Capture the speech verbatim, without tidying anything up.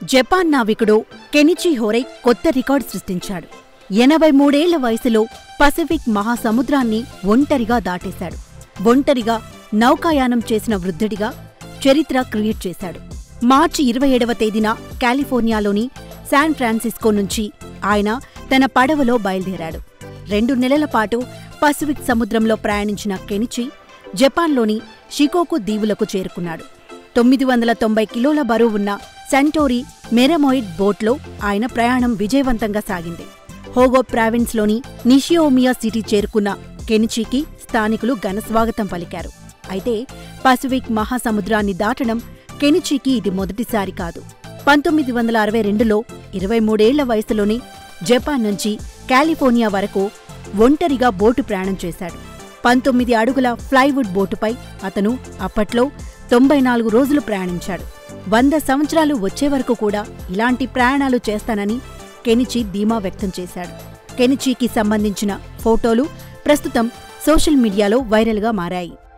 Japan నావికుడు Kenichi హోరై కొత్త record సృష్టించాడు. ఎనభై మూడేళ్ల వయసులో పసిఫిక్ మహాసముద్రాన్ని ఒంటరిగా దాటేశాడు. ఒంటరిగా నౌకాయానం చేసిన వృద్ధుడిగా చరిత్ర క్రియేట్ చేశాడు. మార్చి ఇరవై ఏడవ తేదీన కాలిఫోర్నియాలోని శాన్ ఫ్రాన్సిస్కో నుంచి ఆయన తన పడవలో బయలుదేరాడు. రెండు నెలల పాటు పసిఫిక్ సముద్రంలో ప్రయాణించిన కెనిచి జపాన్లోని షికోకు దీవులకు చేరుకున్నాడు. తొమ్మిది వందల తొంభై కిలోల బరువున్న సంటోరీ మెరమోయిడ్ బోట్లో ఆయన ప్రయాణం విజయవంతంగా సాగింది. హోగో ప్రావిన్స్లోని నిషియోమియా సిటీ చేరుకున్న కెనిచికి స్థానికులు ఘనస్వాగతం పలికారు. అయితే పసిఫిక్ మహాసముద్రాన్ని దాటడం కెనిచికి ఇది మొదటిసారి కాదు. పంతొమ్మిది వందల అరవై రెండులో ఇరవై మూడేళ్ల వయసులోని జపాన్ నుంచి కాలిఫోర్నియా వరకు ఒంటరిగా బోటు ప్రయాణం చేశాడు. పంతొమ్మిది అడుగుల ఫ్లైవుడ్ బోటుపై అతను అప్పట్లో తొంభై నాలుగు రోజులు ప్రయాణించాడు. వంద సంవత్సరాలు వచ్చే వరకు కూడా ఇలాంటి ప్రయాణాలు చేస్తానని కెనిచి ధీమా వ్యక్తం చేశాడు. కెనిచికి సంబంధించిన ఫోటోలు ప్రస్తుతం సోషల్ మీడియాలో వైరల్గా మారాయి.